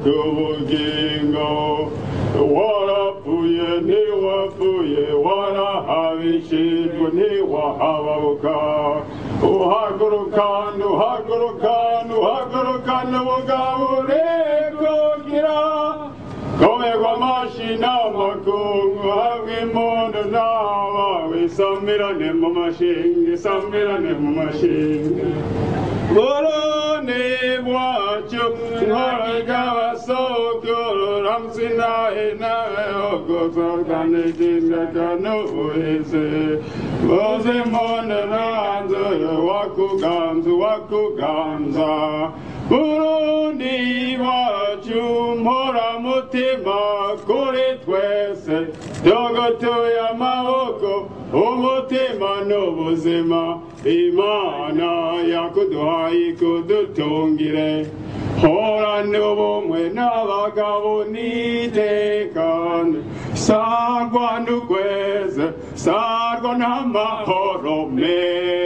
kubugingo warapfuye ntiwapfuye warahabishijwe ntiwahababuka uhagurukana ubugabure kugira komerwa amashyi n'amakungu hamwe impundu n'abawe isamirane mu mashinga Burundi bwacu intwaro y'abasokuru ramsinahe nawe ogosorganijindaga n'ubuhizi boze impundu n'anzuro wakuganza Burundi bwacu mutima kuri twese dogotoye amaboko umutima n'ubuzima Imana yakuduhaye kudutungire horana ubumwe n'abagabo n'itekane sarwa n'ukweze sarwa n'amahoro meza